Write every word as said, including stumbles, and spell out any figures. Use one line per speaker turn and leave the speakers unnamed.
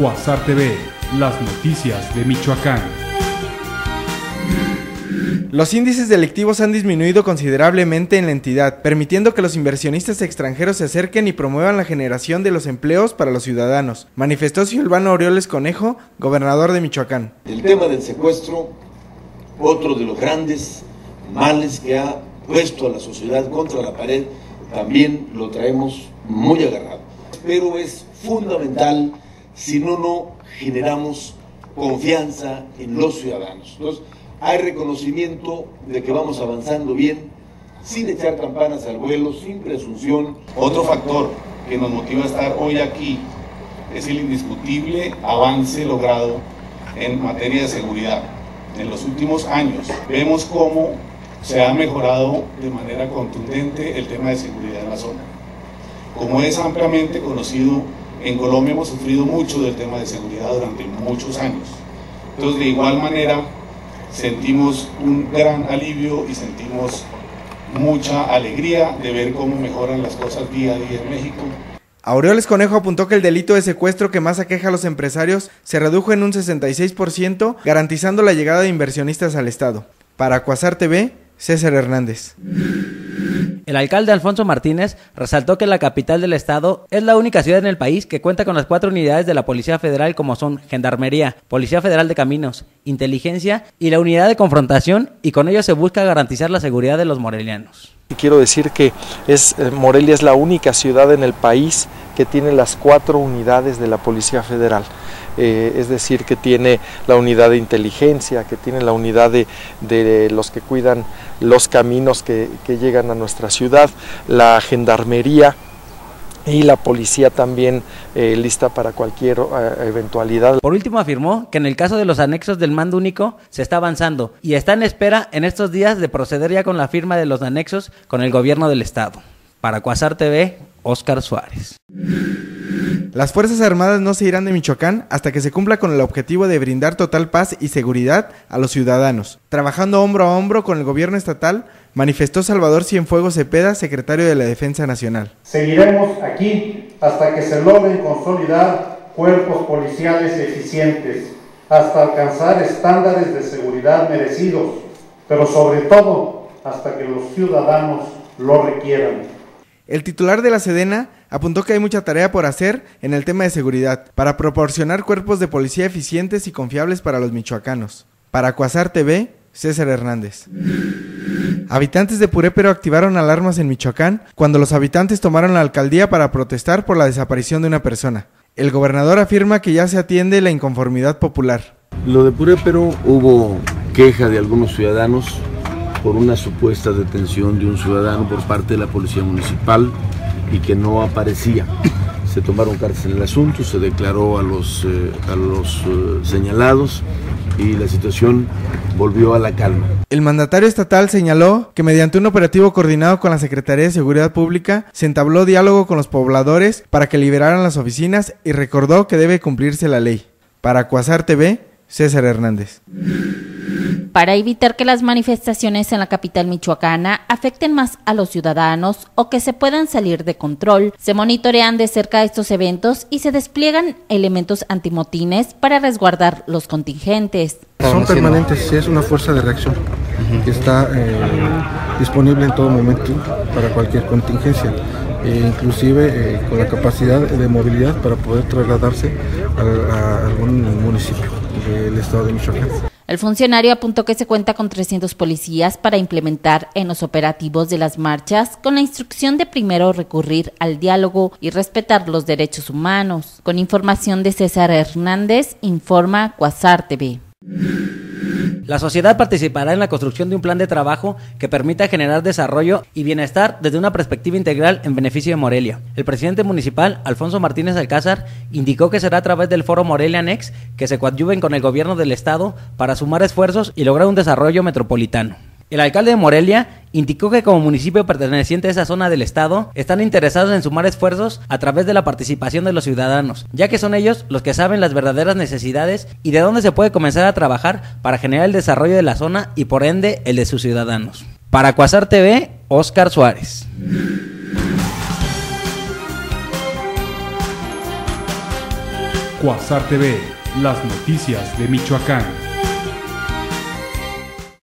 Cuasar T V, las noticias de Michoacán.
Los índices delictivos han disminuido considerablemente en la entidad, permitiendo que los inversionistas extranjeros se acerquen y promuevan la generación de los empleos para los ciudadanos, manifestó Silvano Aureoles Conejo, gobernador de Michoacán.
El tema del secuestro, otro de los grandes males que ha puesto a la sociedad contra la pared, también lo traemos muy agarrado. Pero es fundamental si no, no generamos confianza en los ciudadanos. Entonces, hay reconocimiento de que vamos avanzando bien, sin echar campanas al vuelo, sin presunción.
Otro factor que nos motiva a estar hoy aquí es el indiscutible avance logrado en materia de seguridad. En los últimos años vemos cómo se ha mejorado de manera contundente el tema de seguridad en la zona. Como es ampliamente conocido, en Colombia hemos sufrido mucho del tema de seguridad durante muchos años. Entonces, de igual manera, sentimos un gran alivio y sentimos mucha alegría de ver cómo mejoran las cosas día a día en México.
Aureoles Conejo apuntó que el delito de secuestro que más aqueja a los empresarios se redujo en un sesenta y seis por ciento, garantizando la llegada de inversionistas al estado. Para Cuasar T V, César Hernández.
El alcalde Alfonso Martínez resaltó que la capital del estado es la única ciudad en el país que cuenta con las cuatro unidades de la Policía Federal, como son Gendarmería, Policía Federal de Caminos, Inteligencia y la Unidad de Confrontación, y con ello se busca garantizar la seguridad de los morelianos.
Quiero decir que es, Morelia es la única ciudad en el país que tiene las cuatro unidades de la Policía Federal. Eh, es decir, que tiene la unidad de inteligencia, que tiene la unidad de, de los que cuidan los caminos que, que llegan a nuestra ciudad, la gendarmería y la policía también eh, lista para cualquier eh, eventualidad.
Por último, afirmó que en el caso de los anexos del mando único se está avanzando y está en espera en estos días de proceder ya con la firma de los anexos con el gobierno del estado. Para Cuasar T V, Óscar Suárez.
Las Fuerzas Armadas no se irán de Michoacán hasta que se cumpla con el objetivo de brindar total paz y seguridad a los ciudadanos. Trabajando hombro a hombro con el gobierno estatal, manifestó Salvador Cienfuegos Cepeda, secretario de la Defensa Nacional.
Seguiremos aquí hasta que se logren consolidar cuerpos policiales eficientes, hasta alcanzar estándares de seguridad merecidos, pero sobre todo hasta que los ciudadanos lo requieran.
El titular de la Sedena apuntó que hay mucha tarea por hacer en el tema de seguridad para proporcionar cuerpos de policía eficientes y confiables para los michoacanos. Para Cuasar T V, César Hernández. Habitantes de Purépero activaron alarmas en Michoacán cuando los habitantes tomaron la alcaldía para protestar por la desaparición de una persona. El gobernador afirma que ya se atiende la inconformidad popular.
Lo de Purépero, hubo queja de algunos ciudadanos por una supuesta detención de un ciudadano por parte de la Policía Municipal y que no aparecía. Se tomaron cartas en el asunto, se declaró a los, eh, a los eh, señalados y la situación volvió a la calma.
El mandatario estatal señaló que mediante un operativo coordinado con la Secretaría de Seguridad Pública se entabló diálogo con los pobladores para que liberaran las oficinas y recordó que debe cumplirse la ley. Para Cuasar T V, César Hernández.
Para evitar que las manifestaciones en la capital michoacana afecten más a los ciudadanos o que se puedan salir de control, se monitorean de cerca estos eventos y se despliegan elementos antimotines para resguardar los contingentes.
Son permanentes, es una fuerza de reacción que está eh, disponible en todo momento para cualquier contingencia, e inclusive eh, con la capacidad de movilidad para poder trasladarse a, a algún municipio del estado de Michoacán.
El funcionario apuntó que se cuenta con trescientos policías para implementar en los operativos de las marchas, con la instrucción de primero recurrir al diálogo y respetar los derechos humanos. Con información de César Hernández, informa Cuasar T V.
La sociedad participará en la construcción de un plan de trabajo que permita generar desarrollo y bienestar desde una perspectiva integral en beneficio de Morelia. El presidente municipal, Alfonso Martínez Alcázar, indicó que será a través del foro Morelia Next que se coadyuven con el gobierno del estado para sumar esfuerzos y lograr un desarrollo metropolitano. El alcalde de Morelia indicó que como municipio perteneciente a esa zona del estado, están interesados en sumar esfuerzos a través de la participación de los ciudadanos, ya que son ellos los que saben las verdaderas necesidades y de dónde se puede comenzar a trabajar para generar el desarrollo de la zona y por ende el de sus ciudadanos. Para Cuasar T V, Óscar Suárez.
Quasar T V, las noticias de Michoacán.